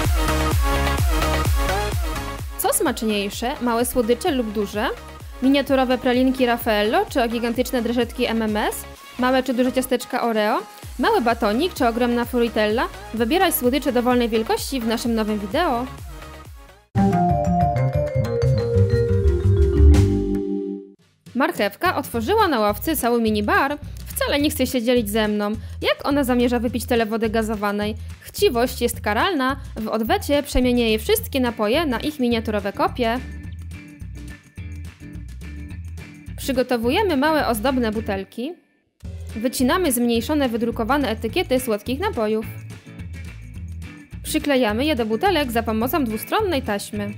Co smaczniejsze, małe słodycze lub duże? Miniaturowe pralinki Raffaello czy gigantyczne drażetki MMS? Małe czy duże ciasteczka Oreo? Mały batonik czy ogromna fruitella? Wybieraj słodycze dowolnej wielkości w naszym nowym wideo. Marchewka otworzyła na ławce cały minibar. Wcale nie chce się dzielić ze mną. Jak ona zamierza wypić tyle wody gazowanej? Chciwość jest karalna. W odwecie przemienię jej wszystkie napoje na ich miniaturowe kopie. Przygotowujemy małe ozdobne butelki. Wycinamy zmniejszone wydrukowane etykiety słodkich napojów. Przyklejamy je do butelek za pomocą dwustronnej taśmy.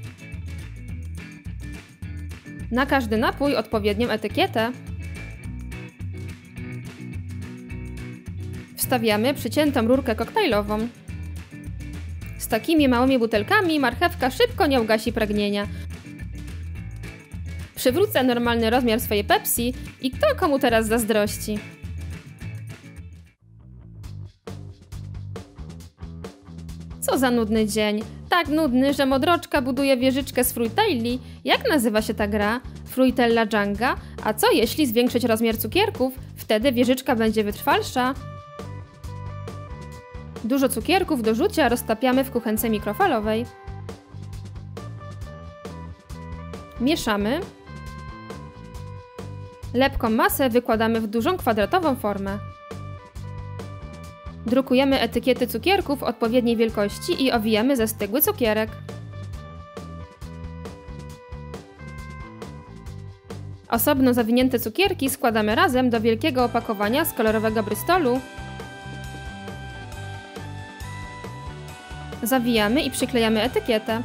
Na każdy napój odpowiednią etykietę. Wstawiamy przyciętą rurkę koktajlową. Z takimi małymi butelkami marchewka szybko nie ugasi pragnienia. Przywrócę normalny rozmiar swojej Pepsi i kto komu teraz zazdrości. Co za nudny dzień. Tak nudny, że Modroczka buduje wieżyczkę z fruitelli. Jak nazywa się ta gra? Fruitella Jenga? A co jeśli zwiększyć rozmiar cukierków? Wtedy wieżyczka będzie wytrwalsza. Dużo cukierków do rzucia roztapiamy w kuchence mikrofalowej. Mieszamy. Lepką masę wykładamy w dużą kwadratową formę. Drukujemy etykiety cukierków odpowiedniej wielkości i owijamy ze stygły cukierek. Osobno zawinięte cukierki składamy razem do wielkiego opakowania z kolorowego brystolu. Zawijamy i przyklejamy etykietę.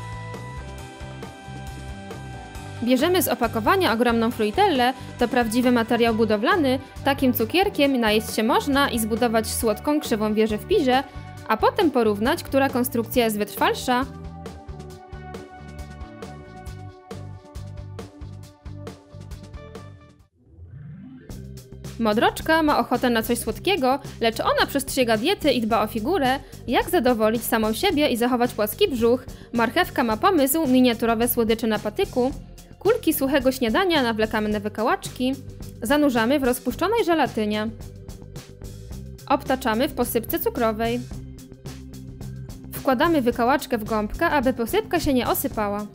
Bierzemy z opakowania ogromną fruitellę, to prawdziwy materiał budowlany, takim cukierkiem najeść się można i zbudować słodką krzywą wieżę w Pirze, a potem porównać, która konstrukcja jest wytrwalsza. Modroczka ma ochotę na coś słodkiego, lecz ona przestrzega diety i dba o figurę. Jak zadowolić samą siebie i zachować płaski brzuch? Marchewka ma pomysł: miniaturowe słodycze na patyku. Kulki suchego śniadania nawlekamy na wykałaczki. Zanurzamy w rozpuszczonej żelatynie. Obtaczamy w posypce cukrowej. Wkładamy wykałaczkę w gąbkę, aby posypka się nie osypała.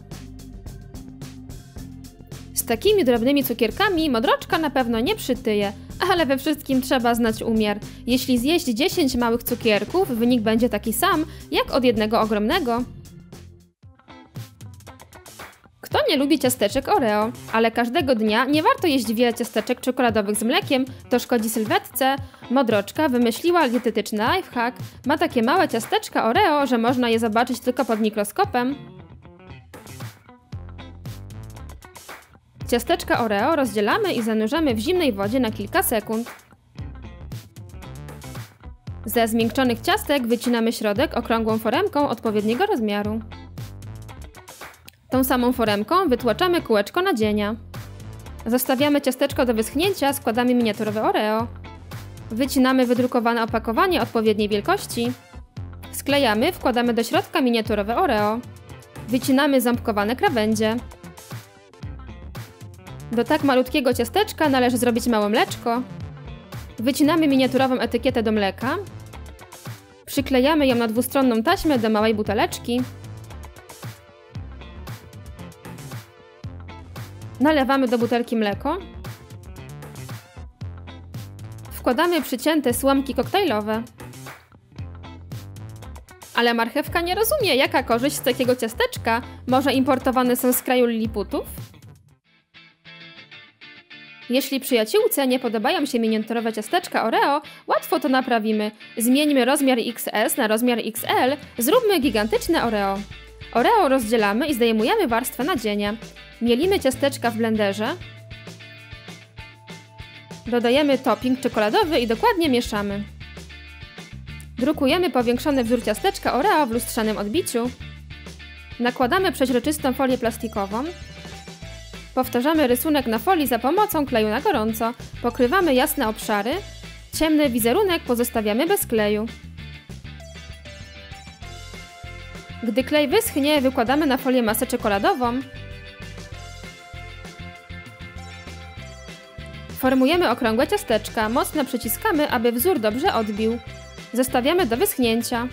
Z takimi drobnymi cukierkami Modroczka na pewno nie przytyje, ale we wszystkim trzeba znać umiar. Jeśli zjeść 10 małych cukierków, wynik będzie taki sam, jak od jednego ogromnego. Kto nie lubi ciasteczek Oreo? Ale każdego dnia nie warto jeść wiele ciasteczek czekoladowych z mlekiem, to szkodzi sylwetce. Modroczka wymyśliła dietetyczny lifehack. Ma takie małe ciasteczka Oreo, że można je zobaczyć tylko pod mikroskopem. Ciasteczka Oreo rozdzielamy i zanurzamy w zimnej wodzie na kilka sekund. Ze zmiękczonych ciastek wycinamy środek okrągłą foremką odpowiedniego rozmiaru. Tą samą foremką wytłaczamy kółeczko nadzienia. Zostawiamy ciasteczko do wyschnięcia, składamy miniaturowe Oreo. Wycinamy wydrukowane opakowanie odpowiedniej wielkości. Sklejamy, wkładamy do środka miniaturowe Oreo. Wycinamy ząbkowane krawędzie. Do tak malutkiego ciasteczka należy zrobić małe mleczko. Wycinamy miniaturową etykietę do mleka. Przyklejamy ją na dwustronną taśmę do małej buteleczki. Nalewamy do butelki mleko. Wkładamy przycięte słomki koktajlowe. Ale marchewka nie rozumie, jaka korzyść z takiego ciasteczka. Może importowane są z kraju Liliputów? Jeśli przyjaciółce nie podobają się miniaturowe ciasteczka Oreo, łatwo to naprawimy. Zmieńmy rozmiar XS na rozmiar XL, zróbmy gigantyczne Oreo. Oreo rozdzielamy i zdejmujemy warstwę nadzienia. Mielimy ciasteczka w blenderze. Dodajemy topping czekoladowy i dokładnie mieszamy. Drukujemy powiększony wzór ciasteczka Oreo w lustrzanym odbiciu. Nakładamy przeźroczystą folię plastikową. Powtarzamy rysunek na folii za pomocą kleju na gorąco. Pokrywamy jasne obszary. Ciemny wizerunek pozostawiamy bez kleju. Gdy klej wyschnie, wykładamy na folię masę czekoladową. Formujemy okrągłe ciasteczka, mocno przyciskamy, aby wzór dobrze odbił. Zostawiamy do wyschnięcia.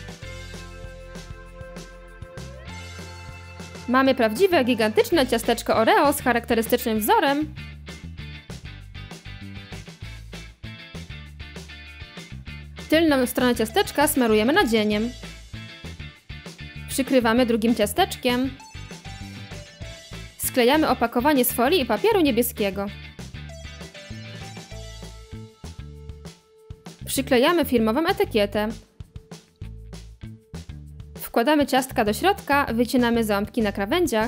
Mamy prawdziwe, gigantyczne ciasteczko Oreo z charakterystycznym wzorem. Tylną stronę ciasteczka smarujemy nadzieniem. Przykrywamy drugim ciasteczkiem. Sklejamy opakowanie z folii i papieru niebieskiego. Przyklejamy firmową etykietę. Wkładamy ciastka do środka, wycinamy ząbki na krawędziach.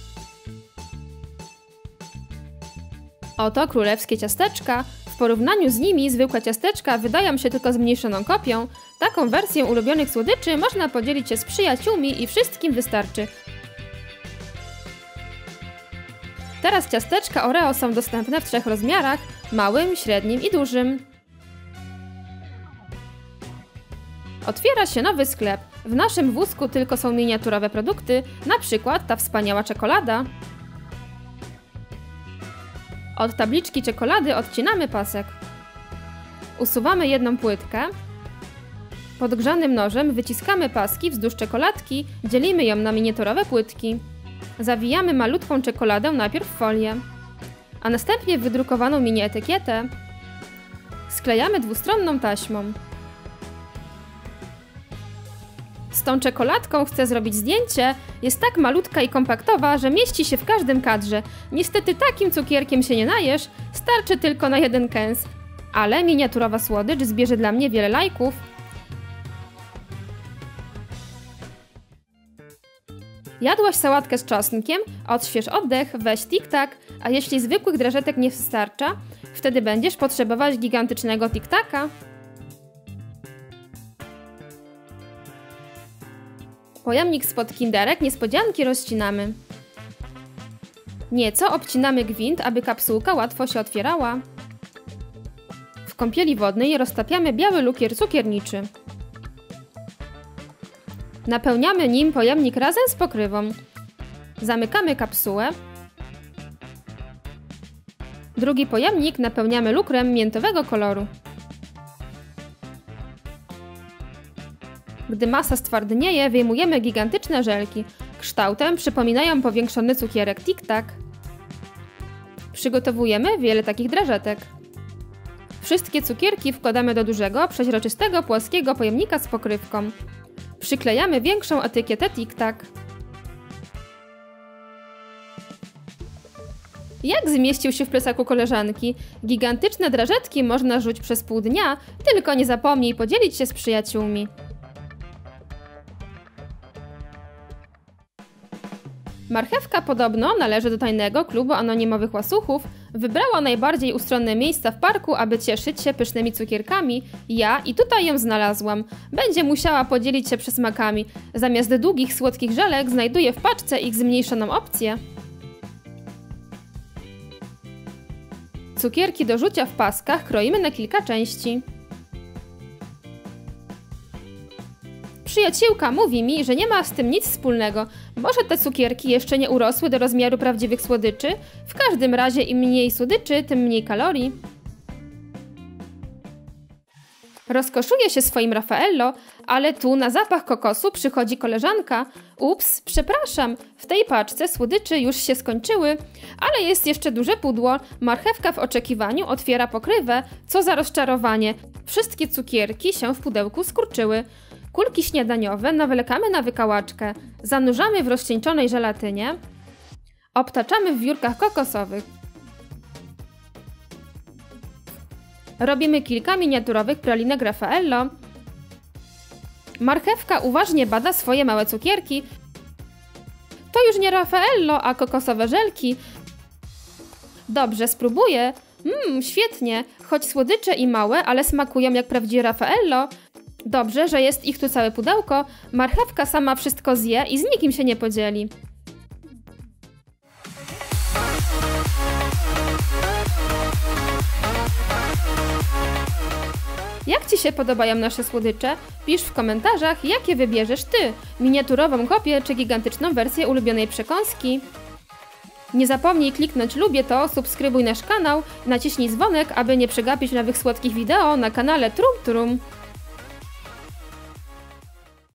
Oto królewskie ciasteczka. W porównaniu z nimi zwykłe ciasteczka wydają się tylko zmniejszoną kopią. Taką wersję ulubionych słodyczy można podzielić się z przyjaciółmi i wszystkim wystarczy. Teraz ciasteczka Oreo są dostępne w 3 rozmiarach: małym, średnim i dużym. Otwiera się nowy sklep. W naszym wózku tylko są miniaturowe produkty, na przykład ta wspaniała czekolada. Od tabliczki czekolady odcinamy pasek. Usuwamy jedną płytkę. Podgrzanym nożem wyciskamy paski wzdłuż czekoladki, dzielimy ją na miniaturowe płytki. Zawijamy malutką czekoladę najpierw w folię, a następnie w wydrukowaną mini etykietę. Sklejamy dwustronną taśmą. Z tą czekoladką chcę zrobić zdjęcie. Jest tak malutka i kompaktowa, że mieści się w każdym kadrze. Niestety takim cukierkiem się nie najesz, starczy tylko na jeden kęs. Ale miniaturowa słodycz zbierze dla mnie wiele lajków. Jadłaś sałatkę z czosnkiem? Odśwież oddech, weź Tic-Tac, a jeśli zwykłych drażetek nie wystarcza, wtedy będziesz potrzebować gigantycznego Tic-Taca. Pojemnik spod kinderek niespodzianki rozcinamy. Nieco obcinamy gwint, aby kapsułka łatwo się otwierała. W kąpieli wodnej roztapiamy biały lukier cukierniczy. Napełniamy nim pojemnik razem z pokrywą. Zamykamy kapsułę. Drugi pojemnik napełniamy lukrem miętowego koloru. Gdy masa stwardnieje, wyjmujemy gigantyczne żelki. Kształtem przypominają powiększony cukierek Tic-Tac. Przygotowujemy wiele takich drażetek. Wszystkie cukierki wkładamy do dużego, przeźroczystego, płaskiego pojemnika z pokrywką. Przyklejamy większą etykietę Tic-Tac. Jak zmieścił się w plecaku koleżanki? Gigantyczne drażetki można żuć przez pół dnia, tylko nie zapomnij podzielić się z przyjaciółmi. Marchewka podobno należy do tajnego klubu anonimowych łasuchów. Wybrała najbardziej ustronne miejsca w parku, aby cieszyć się pysznymi cukierkami. Ja i tutaj ją znalazłam. Będzie musiała podzielić się przysmakami. Zamiast długich, słodkich żelek znajduje w paczce ich zmniejszoną opcję. Cukierki do rzucia w paskach kroimy na kilka części. Przyjaciółka mówi mi, że nie ma z tym nic wspólnego. Może te cukierki jeszcze nie urosły do rozmiaru prawdziwych słodyczy? W każdym razie im mniej słodyczy, tym mniej kalorii. Rozkoszuje się swoim Raffaello, ale tu na zapach kokosu przychodzi koleżanka. Ups, przepraszam, w tej paczce słodyczy już się skończyły, ale jest jeszcze duże pudło. Marchewka w oczekiwaniu otwiera pokrywę. Co za rozczarowanie. Wszystkie cukierki się w pudełku skurczyły. Kulki śniadaniowe nawlekamy na wykałaczkę. Zanurzamy w rozcieńczonej żelatynie. Obtaczamy w wiórkach kokosowych. Robimy kilka miniaturowych pralinek Raffaello. Marchewka uważnie bada swoje małe cukierki. To już nie Raffaello, a kokosowe żelki. Dobrze, spróbuję. Świetnie. Choć słodycze i małe, ale smakują jak prawdziwe Raffaello. Dobrze, że jest ich tu całe pudełko. Marchewka sama wszystko zje i z nikim się nie podzieli. Jak Ci się podobają nasze słodycze? Pisz w komentarzach, jakie wybierzesz Ty, miniaturową kopię czy gigantyczną wersję ulubionej przekąski. Nie zapomnij kliknąć lubię to, subskrybuj nasz kanał i naciśnij dzwonek, aby nie przegapić nowych słodkich wideo na kanale Trum Trum.